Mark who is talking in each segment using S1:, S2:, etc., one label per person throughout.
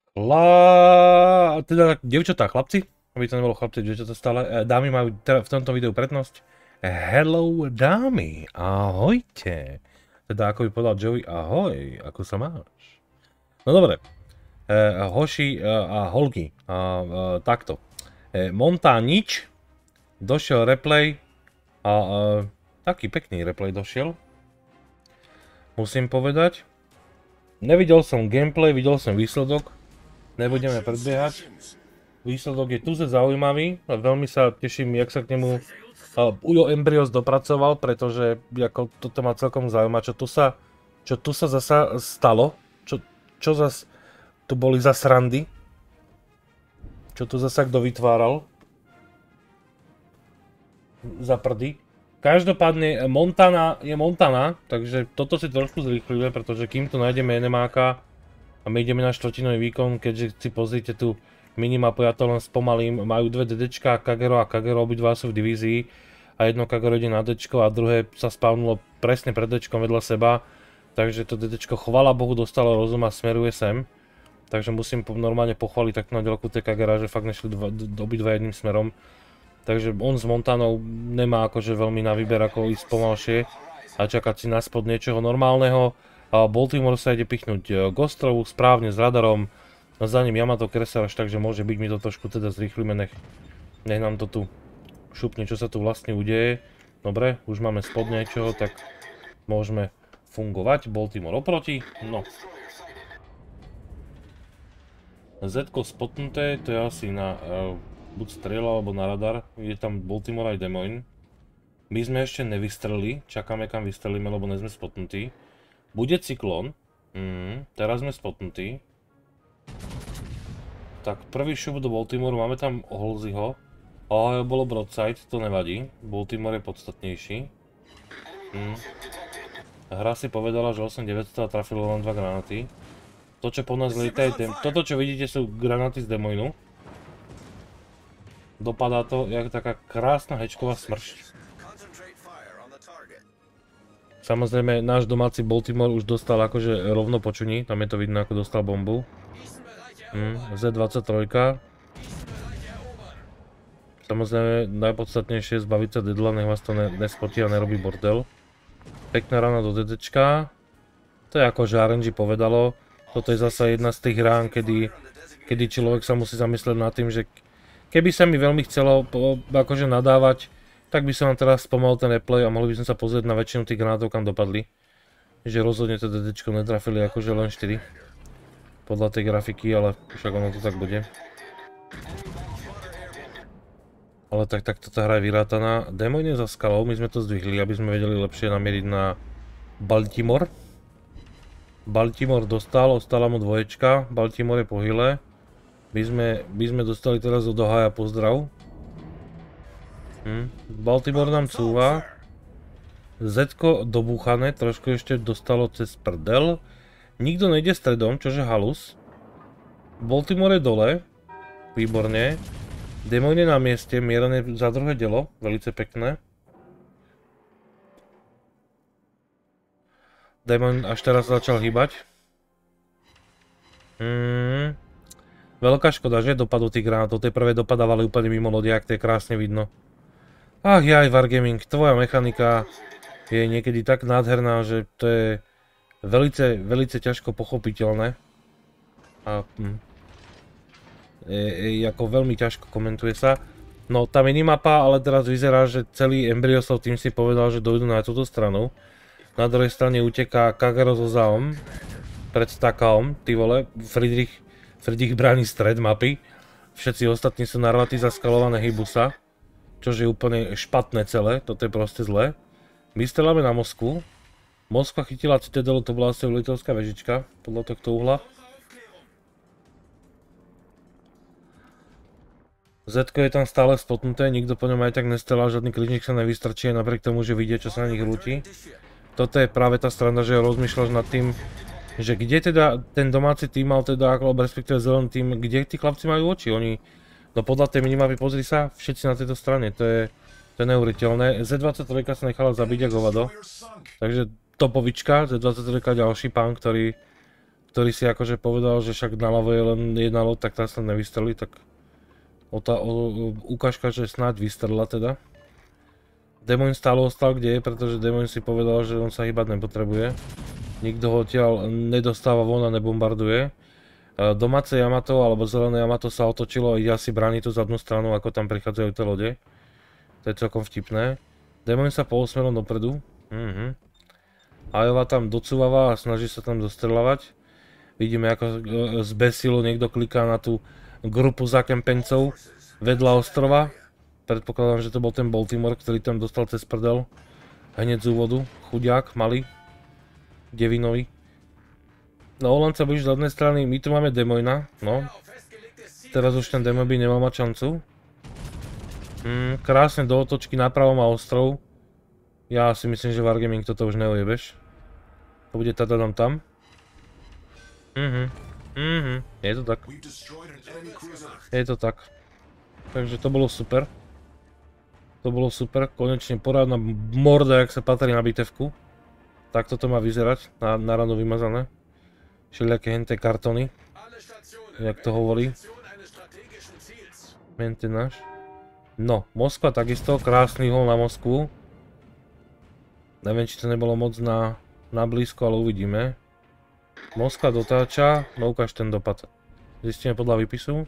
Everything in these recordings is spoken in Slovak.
S1: Teda dievčatá, chlapci, aby to nebolo chlapci, dievčatá stále, dámy majú v tomto videu prednosť. Hello dámy, ahojte. Teda ako by povedal Joey, ahoj, ako sa máš? No dobre, hoši a holky, takto. Montánič, došiel replay a taký pekný replay došiel. Musím povedať. Nevidel som gameplay, videl som výsledok. Nebudeme predbiehať. Výsledok je tuze zaujímavý. Veľmi sa teším, jak sa k nemu Ujo Embryos dopracoval, pretože ako, toto ma celkom zaujíma, čo tu sa zasa stalo. Čo zas tu boli za srandy. Čo tu zasa kto vytváral. Za prdy. Každopádne Montana je Montana, takže toto si trošku zrýchlíme, pretože kým tu nájdeme NMáka a my ideme na štvrtinový výkon, keďže si pozrite tu minimapu, ja to len spomalím, majú dve DDčka, Kagero a Kagero, obidva sú v divízii a jedno Kagero ide na Dčko a druhé sa spavnulo presne pred Dčkom vedľa seba, takže to DDčko chvala Bohu dostalo rozum a smeruje sem, takže musím normálne pochváliť tak na ďalku tie Kagera, že fakt nešli obidva jedným smerom. Takže on s Montanou nemá akože veľmi na výber ako ísť pomalšie a čakať si na spod niečoho normálneho. Baltimore sa ide pichnúť k ostrovu správne s radarom, za ním Yamato Keresaž, takže môže byť, my to trošku teda zrýchlime, nech nám to tu šupne, čo sa tu vlastne udeje. Dobre, už máme spod niečoho, tak môžeme fungovať. Baltimore oproti, no. Z-ko spotnuté, to je asi na buď strieľa alebo na radar, je tam Baltimore aj Des Moines. My sme ešte nevystrelili, čakáme kam vystrelíme, lebo nie sme spotnutí. Bude cyklón, teraz sme spotnutí. Tak prvý šup do Baltimore, máme tam Halseyho. Ale bolo broadside, to nevadí, Baltimore je podstatnejší. Hra si povedala, že 8900 a trafilo len 2 granáty. To čo po nás lietajú, toto čo vidíte sú granáty z Des Moinesu. Dopadá to jak taká krásna hečková smršť. Samozrejme, náš domáci Baltimore už dostal akože rovno počuní, tam je to vidno ako dostal bombu. Z-23. Samozrejme, najpodstatnejšie je zbaviť sa Dedla, nech vás to nespotí a nerobí bordel. Pekná rana do DDčka. To je ako že RNG povedalo. Toto je zasa jedna z tých rán, kedy človek sa musí zamyslieť nad tým, že keby sa mi veľmi chcelo akože nadávať, tak by som vám teraz spomal ten replay a mohli by sme sa pozrieť na väčšinu tých granátov, kam dopadli. Že rozhodne to DDčko netrafili akože len 4. Podľa tej grafiky, ale však ono to tak bude. Ale tak táto hra je vyrátaná. Des Moines za skalou, my sme to zdvihli, aby sme vedeli lepšie namieriť na Baltimore. Baltimore dostal, ostala mu dvoječka, Baltimore je po hyle. My sme dostali teraz od Ohaja pozdrav. Baltimore nám cúva. Z-ko dobúchané, trošku ešte dostalo cez prdel. Nikto nejde stredom, čože halus. Baltimore je dole. Výborne. Des Moines je na mieste, Mieran je za druhé dielo, velice pekné. Des Moines až teraz začal hýbať. Veľká škoda, že dopadlo tých granátov, tie prvé dopadávali úplne mimo lodiak, to je krásne vidno. Ach jaj, Wargaming, tvoja mechanika je niekedy tak nádherná, že to je velice ťažko pochopiteľné. A ako veľmi ťažko komentuje sa. No tá minimapa, ale teraz vyzerá, že celý Embryosov tým si povedal, že dojdú na túto stranu. Na druhej strane uteká Kagero so Zaom pred Stakaom, ty vole, Friedrich bráni stred mapy, všetci ostatní sú narvatí zaskalované Hybusa, čo je úplne špatné celé, toto je proste zlé. My streláme na Moskvu, Moskva chytila Citadelu, to bola asi veliteľská vežička, podľa tohto uhla. Z-ko je tam stále spotnuté, nikto po ňom aj tak nestrelá, žiadny križník sa nevystrčí, napriek tomu, že vidie, čo sa na nich rúti. Toto je práve tá strana, že rozmýšľaš nad tým, že kde teda ten domáci tým mal teda, alebo respektíve zelený tým, kde tí chlapci majú oči, oni, no podľa tej minimapy, pozri sa, všetci na tejto strane, to je neuveriteľné. Z-23 sa nechala zabiť ako hovado, takže topovička, Z-23 ďalší pán, ktorý ktorý si akože povedal, že však naľavo je len jedna loď, tak tá sa nevystrelí, tak ukážka, že snáď vystrela teda. Démon stále ostal kde je, pretože Démon si povedal, že on sa hýbať nepotrebuje. Nikto ho odtiaľ nedostáva von a nebombarduje. Domáce Yamato alebo zelené Yamato sa otočilo a ide asi brániť tú zadnú stranu, ako tam prichádzajú tie lode. To je celkom vtipné. Démon sa pousmeril dopredu. Ajova tam docúvava a snaží sa tam dostreľovať. Vidíme, ako zbesilo niekto kliká na tú grupu zakempencov vedľa ostrova. Predpokladám, že to bol ten Baltimore, ktorý tam dostal cez prdel. Hneď z úvodu. Chudiak, malý. Devinový. No, len sa blíži z jednej strany. My tu máme Demoina. No. Teraz už ten Demon by nemal mať šancu. Krásne do otočky napravo má ostrov. Ja si myslím, že Wargaming toto už neojebeš. To bude teda tam. Je to tak. Je to tak. Takže to bolo super. To bolo super. Konečne porádna morda, jak sa patrí na bitevku. Tak toto má vyzerať. Na rano vymazané. Všelijaké henté kartony. Jak to hovorí. Maintenance. No, Moskva takisto. Krásny hol na Moskvu. Neviem, či to nebolo moc na blízko, ale uvidíme. Moskva dotáča, no ukáž ten dopad. Zistíme podľa výpisu.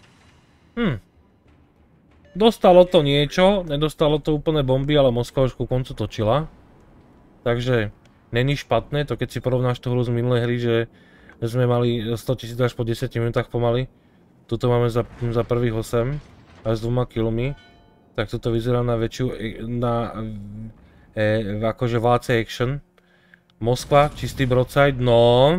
S1: Dostalo to niečo, nedostalo to úplne bomby, ale Moskva už ku koncu točila. Takže není špatné, to keď si porovnáš tú hru z minulej hry, že sme mali 100 000 až po 10 minútach pomaly. Tuto máme za prvých 8, až s 2 killmi. Tak toto vyzerá na väčšiu, akože váce action. Moskva, čistý broadside, no,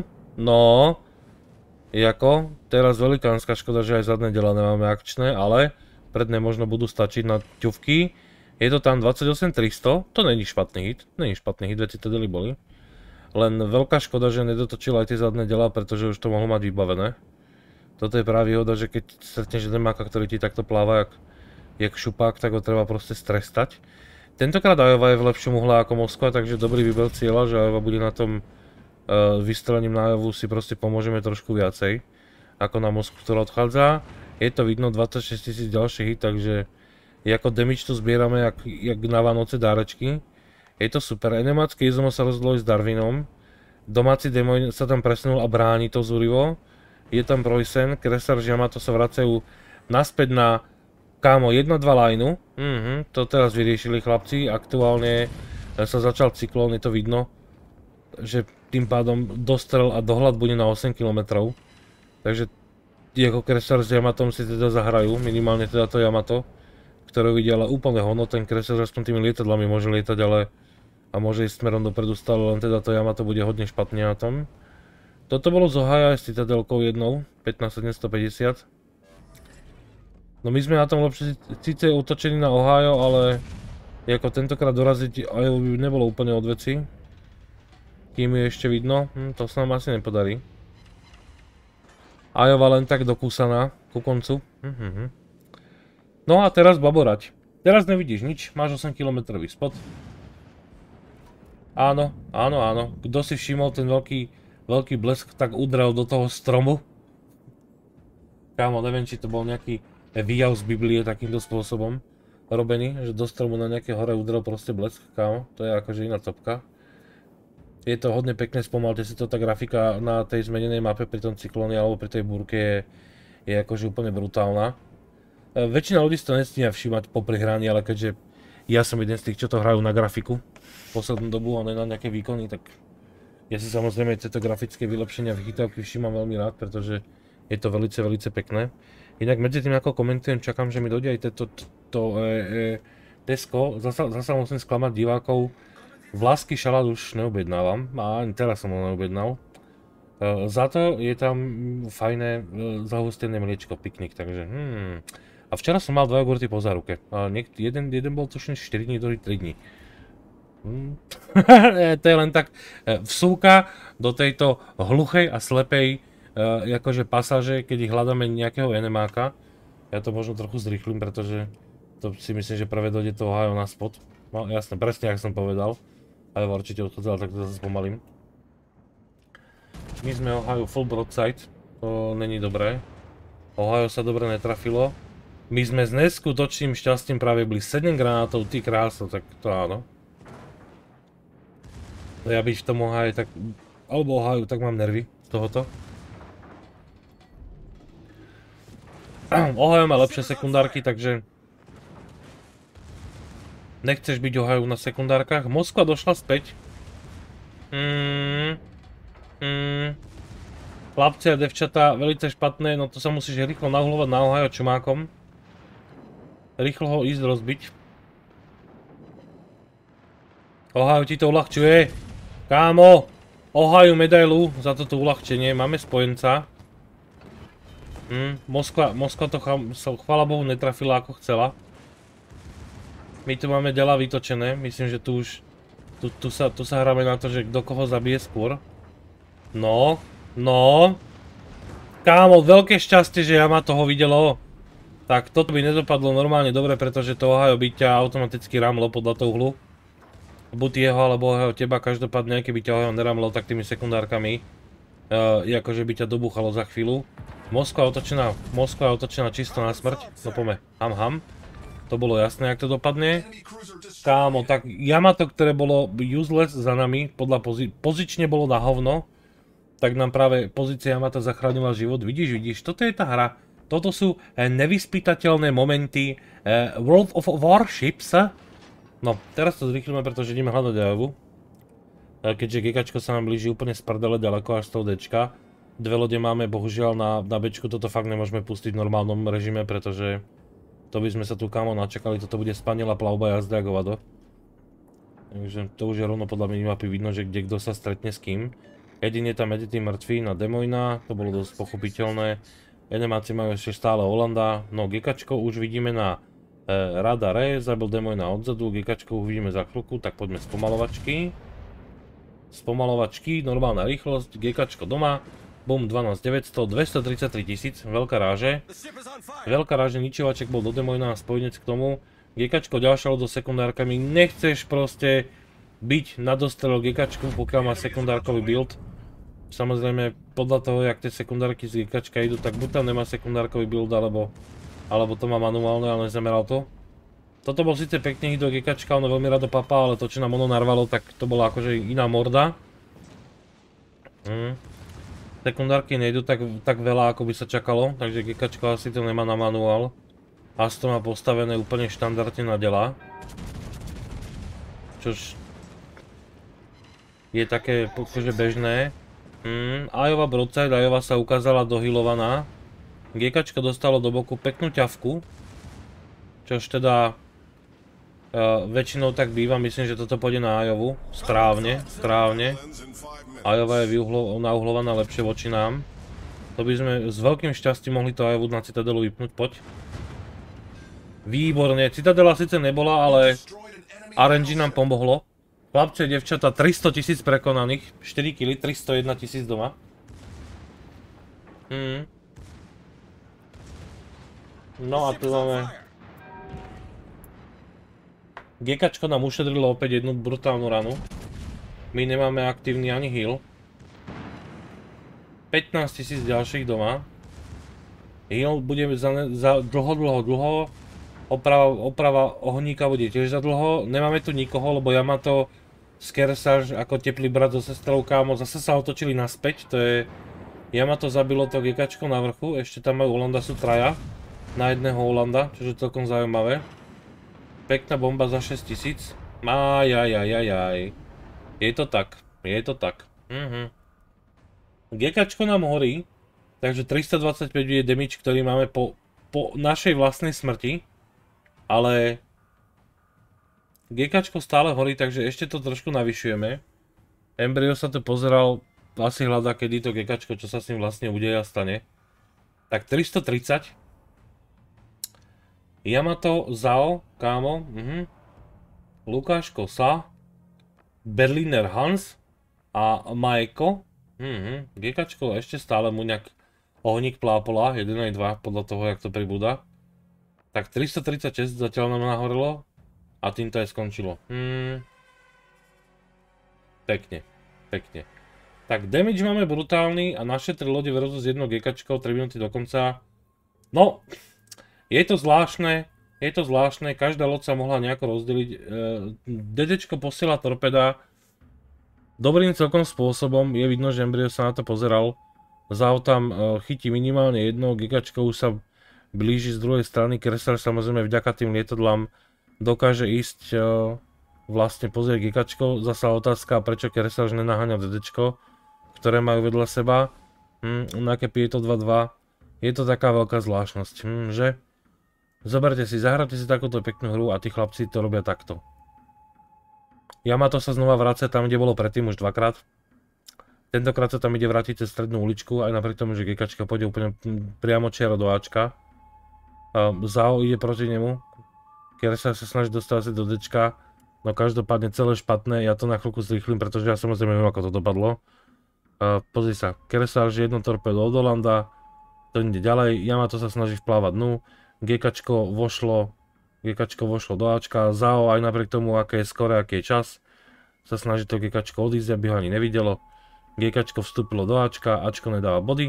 S1: jako, teraz velikánska škoda, že aj zadné diela nemáme akčné, ale predné možno budú stačiť na ťuvky. Je to tam 28300, to není špatný hit, veci tedy boli. Len veľká škoda, že nedotočil aj tie zadné diela, pretože už to mohlo mať vybavené. Toto je práve výhoda, že keď stretneš demáka, ktorý ti takto pláva jak šupák, tak ho treba proste strestať. Tentokrát Ajova je v lepšom uhle ako Moskva, takže dobrý výber cieľa, že Ajova bude na tom vystrelením na Ajovu si proste pomôžeme trošku viacej ako na Moskvu, ktorá odchádza. Je to vidno 26 000 ďalších hit, takže ako damage tu zbierame jak na Vánoce dárečky. Je to super. Enemácky Izumo sa rozhodlo s Darwinom. Domáci Demon sa tam presunul a bráni to zúrivo. Je tam Preußen, Kresar, Yamato sa vracajú naspäť na kámo 1-2 lineu. To teraz vyriešili chlapci. Aktuálne sa začal cyklón, je to vidno, že tým pádom dostrel a dohľad bude na 8 km. Takže ako Kresar s Yamatom si teda zahrajú, minimálne teda to Yamato, ktoré vidí ale úplne hono, ten Kresar aspoň tými lietadlami môže lietať, ale a môže ísť smerom dopredu stále, len teda to Yamato bude hodne špatne na tom. Toto bolo z Ohio aj s citadelkou jednou, 15750. No my sme na tom lepšie, síce útočení na Ohio, ale ako tentokrát doraziť Iowa by nebolo úplne od veci. Kým je ešte vidno, to sa nám asi nepodarí. Iowa len tak dokúsaná ku koncu. No a teraz baborať. Teraz nevidíš nič, máš 8 km spot. Áno. Kto si všimol ten veľký blesk, tak udrel do toho stromu. Kámo, neviem, či to bol nejaký výjav z Biblie takýmto spôsobom robený, že do stromu na nejaké hore udrel proste blesk, kámo. To je akože iná topka. Je to hodne pekné, spomalte si to, tá grafika na tej zmenenej mape pri tom cyklóne alebo pri tej búrke je akože úplne brutálna. Väčšina ľudí si to nestíha všímať popri hraní, ale keďže ja som jeden z tých, čo to hrajú na grafiku poslednú dobu a ne na nejaké výkony, tak ja si samozrejme tieto grafické vylepšenia vychytávky všímam veľmi rád, pretože je to veľmi pekné. Inak medzi tým ako komentujem, čakám, že mi dojde aj Tesco. Zasa musím sklamať divákov. Vlásky šalát už neobjednávam, a ani teraz som ho neobjednal. Za to je tam fajné zahustené mliečko, piknik, takže A včera som mal 2 jogurty po záruke. Jeden bol tuším 4 dní, druhý 3 dní. To je len tak vsúka do tejto hluchej a slepej akože pasáže, keď ich hľadáme nejakého enemáka. Ja to možno trochu zrýchlim, pretože to si myslím, že prvé dojde to Ohio na spot. No jasne, presne jak som povedal. Ale určite odchádzal, tak to zase spomalím. my sme Ohio full broadside, to není dobré. Ohio sa dobre netrafilo. My sme s neskutočným šťastím práve byli 7 granátov, ty kráso, tak to áno. Ja byť v tom Ohio tak, alebo Ohio, tak mám nervy z tohoto. Ohio má lepšie sekundárky, takže nechceš byť Ohio na sekundárkach. Moskva došla späť. Chlapci a devčatá, velice špatné, no to sa musíš rýchlo nahulovať na Ohio čumákom. Rýchlo ho ísť rozbiť. Ohio ti to uľahčuje. Kámo, Ohio medailu za toto uľahčenie, máme spojenca. Moskva to chvála Bohu netrafila ako chcela. My tu máme dela vytočené, myslím, že tu už tu sa hráme na to, že kto koho zabije skôr. No. Kámo, veľké šťastie, že Yamato ho videlo. Tak toto by nedopadlo normálne dobre, pretože to Ohio by ťa automaticky ramlo podľa toho uhlu. Buď jeho alebo Ohio teba, každopádne keby ťa Ohio neramlo, tak tými sekundárkami akože by ťa dobúchalo za chvíľu. Moskva otočená čisto na smrť. No poďme, ham. To bolo jasné, jak to dopadne. Kámo, tak Yamato, ktoré bolo useless za nami, podľa pozične bolo na hovno, tak nám práve pozícia Yamato zachránila život. Vidíš, toto je tá hra. Toto sú nevyspytateľné momenty World of Warships. No, teraz to zrýchlime, pretože ideme hľadať Ajovu. Keďže GKčko sa nám blíži úplne z prdele ďaleko až z toho Dčka. Dve lode máme, bohužiaľ na Bčku toto fakt nemôžeme pustiť v normálnom režime, pretože to by sme sa tu kámo načakali, toto bude spanila plavba jazda ako vado. Takže to už je rovno podľa minimapy vidno, že kde kto sa stretne s kým. Jedine tam edity mŕtvi na Demojna, to bolo dosť pochopiteľné. Enemáci majú ešte stále Holanda, no GKčko už vidíme na radare, zabil Demojna odzadu, GKčko uvidíme za chvíľku, tak poďme spomalovačky. Spomalovačky, normálna rýchlosť, GKčko doma. Bum, 12900, 233 000, veľká ráže. Veľká ráže, ničovaček bol do Demojna a spojenec k tomu. GKčko ďalšia do sekundárkami, nechceš proste byť na dostrel GKčku, pokiaľ má sekundárkový build. Samozrejme, podľa toho, jak tie sekundárky z GKčka idú, tak buď tam nemá sekundárkový build, alebo to má manuálne, ale nezameral to. Toto bol síce pekný hit do GKčka, ono veľmi rado papá, ale to, čo nám ono narvalo, tak to bola akože iná morda. Sekundárky nejdu tak veľa, ako by sa čakalo, takže GKčko asi to nemá na manuál. Asi to má postavené úplne štandardne na dela. Čož je také akože bežné. Iowa broadside, Iowa sa ukázala dohilovaná. GKčko dostalo do boku peknú ťavku. Čož teda väčšinou tak býva, myslím, že toto pôjde na Iowu. Správne. Iowa je nauhlovaná lepšie voči nám. To by sme s veľkým šťastím mohli to Iowu na Citadelu vypnúť, poď. Výborne, Citadela síce nebola, ale RNG nám pomohlo. Chlapce, devčata, 300 000 prekonaných, 4 kg, 301 000 doma. No a tu máme... GKčko nám ušetrilo opäť jednu brutálnu ranu. My nemáme aktívny ani heal. 15 000 ďalších doma. Heal bude za dlho. Oprava ohníka bude tiež za dlho. Nemáme tu nikoho, lebo Yamato Skersage ako teplý brat so sestrou kámo zase sa otočili naspäť. To je... Yamato zabilo to GKčko na vrchu. Ešte tam majú Holanda, sú traja. Na jedného Holanda, čo je celkom zaujímavé. Pekná bomba za 6000. Ajajajajaj. Je to tak. GKčko nám horí. Takže 325 je damage, ktorý máme po našej vlastnej smrti. Ale GKčko stále horí, takže ešte to trošku navyšujeme. Embryo sa tu pozeral, asi hľadá, kedy to GKčko, čo sa s ním vlastne udeje a stane. Tak 330. Yamato, Zao, kámo, Lukáško, Sa, Berliner Hans a Maeko. GKčko ešte stále mu nejak ohník plápola, 1 aj 2 podľa toho, jak to pribúda. Tak 336 zatiaľ nám nahorilo a tým to aj skončilo. Pekne. Tak, damage máme brutálny a naše 3 lode versus 1 GKčko, 3 minúty do konca. No, je to zvláštne, každá loď sa mohla nejako rozdeliť. DDčko posiela torpeda dobrým celkom spôsobom, je vidno, že Embryo sa na to pozeral. Zao tam chytí minimálne 1, GKčko už sa blíži z druhej strany, Keresar samozrejme vďaka tým lietadlám dokáže ísť vlastne pozrieť GKčko. Zasa otázka, prečo Keresar nenaháňa DDčko, ktoré majú vedľa seba. Na kepi je to 2-2. Je to taká veľká zvláštnosť, že? Zoberte si, zahrajte si takúto peknú hru a tí chlapci to robia takto. Yamato sa znova vracia tam, kde bolo predtým už dvakrát. Tentokrát sa tam ide vrátiť cez strednú uličku, aj napriek tomu, že GKčka pôjde úplne priamo čiaro do Ačka. Zao ide proti nemu. Keresar sa snaží dostať do Dčka. No každopádne celé špatné, ja to na chvíľku zrýchlim, pretože ja samozrejme viem, ako to dopadlo. Pozri sa, Keresar že jedno torpedo od Holanda, to ide ďalej, Yamato sa snaží vplávať dnu, GKčko vošlo do Ačka, Zao aj napriek tomu, aké je skore, aký je čas, sa snaží to GKčko odísť, aby ho ani nevidelo. GKčko vstúpilo do Ačka, Ačko nedáva body.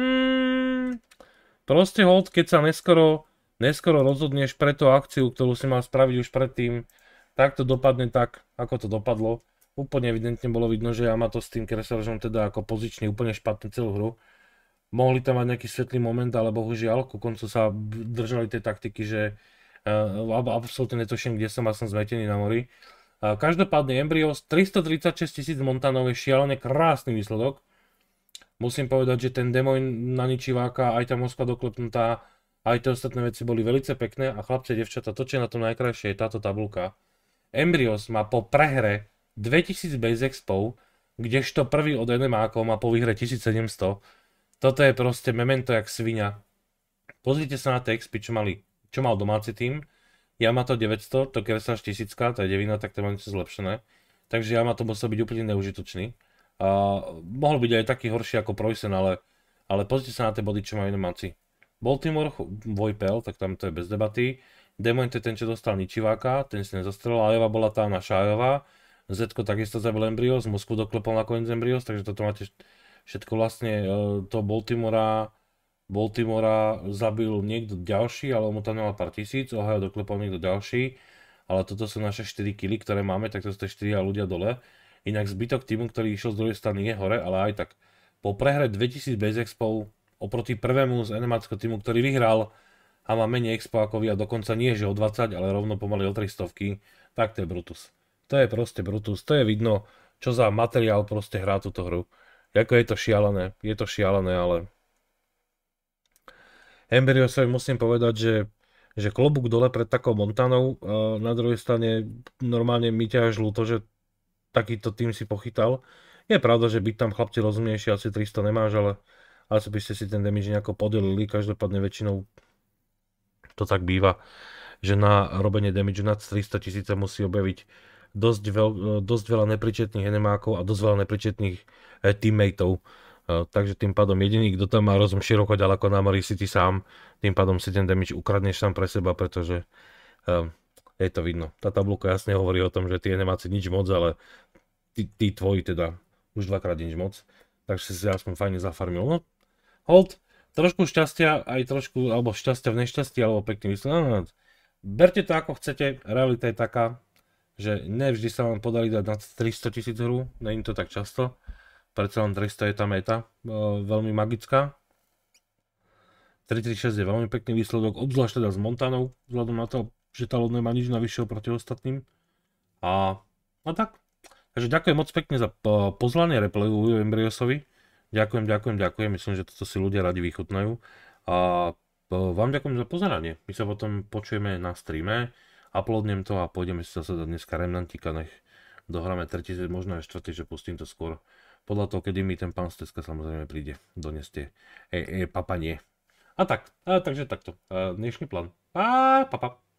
S1: Proste hold, keď sa neskoro rozhodneš pre tú akciu, ktorú si mal spraviť už predtým, tak to dopadne tak, ako to dopadlo. Úplne evidentne bolo vidno, že Yamato s tým Keresaržom teda ako pozične úplne špatne celú hru. Mohli tam mať nejaký svetlý moment, ale bohužiaľ, ku koncu sa držali tie taktiky, že absolútne netuším, kde som zmetený na mori. Každopádne Embryos 336 000 montanov je šialene krásny výsledok. Musím povedať, že ten demon na ničiváka, aj tá Moskva doklepnutá, aj tie ostatné veci boli veľmi pekné a chlapci a devčatá, to čo je na tom najkrajšie je táto tabulka. Embryos má po prehre 2000 base expov, kdežto prvý od NMákov má po výhre 1700. Toto je proste memento jak svinia. Pozrite sa na tie expy, čo mal domáci tým. Yamato 900, to Keresar 1000, to je devina, tak to má niečo zlepšené. Takže Yamato musel byť úplne neužitočný. Mohol byť aj taký horší ako Preußen, ale pozrite sa na tie body, čo majú NMáci. Baltimore, Vojpel, tak tam to je bez debaty. Demon to je ten, čo dostal ničiváka, ten si nezastrelil, Ajova bola tá na Šajová. Zetko takisto zabil Embryos, Moskvu doklepol nakoniec Embryos, takže toto máte všetko vlastne to Baltimora zabil niekto ďalší, ale on mu tam nemal pár tisíc, Ohio doklepol niekto ďalší, ale toto sú naše 4 killy, ktoré máme, tak to sú tie 4 ľudia dole. Inak zbytok týmu, ktorý išiel z druhej strany je hore, ale aj tak. Po prehre 2000 base expov oproti prvému z NMáckého týmu, ktorý vyhral a má menej expo ako vy a dokonca nie že o 20, ale rovno pomaly o 300, tak to je Brutus. To je proste Brutus, to je vidno, čo za materiál proste hrá túto hru. Ako je to šialené, ale Embryosovi musím povedať, že klobúk dole pred takou Montanou, na druhej strane normálne mi ťa až ľúto, že takýto tým si pochytal. Je pravda, že byť tam chlapci rozumnejší, asi 300 nemáš, ale asi by ste si ten damage nejako podelili, každopádne väčšinou to tak býva, že na robenie damage nad 300 000 musí objaviť dosť veľa nepričetných enemákov a dosť veľa nepričetných teammateov. Takže tým pádom jediný, kto tam má rozum široko ďaleko na mori, si ty sám, tým pádom si ten damage ukradneš sám pre seba, pretože je to vidno. Tá tabulka jasne hovorí o tom, že tí enemáci nič moc, ale tí tvoji teda už dvakrát nič moc. Takže si aspoň fajne zafarmil. No, hold, trošku šťastia, aj trošku, alebo šťastia v nešťastí, alebo pekný výsledok. No, berte to ako chcete, realita je taká, že nevždy sa vám podarí dať nad 300 000 hru, není to tak často. Predsa len 300 je tá meta, veľmi magická. 336 je veľmi pekný výsledok, obzvlášť teda s Montanou, vzhľadom na to, že tá loď nemá nič navyše proti ostatným. A tak. Takže ďakujem moc pekne za pozvanie replayu Embryosovi. Ďakujem, myslím, že toto si ľudia radi vychutnajú. A vám ďakujem za pozeranie. My sa potom počujeme na streame, uploadnem to a pôjdeme si zase dneska Remnantika, nech dohráme tretí, možno aj štvrtý, že pustím to skôr. Podľa toho, kedy mi ten pán Steska samozrejme príde, doneste papanie. Takže takto. Dnešný plán. Papa.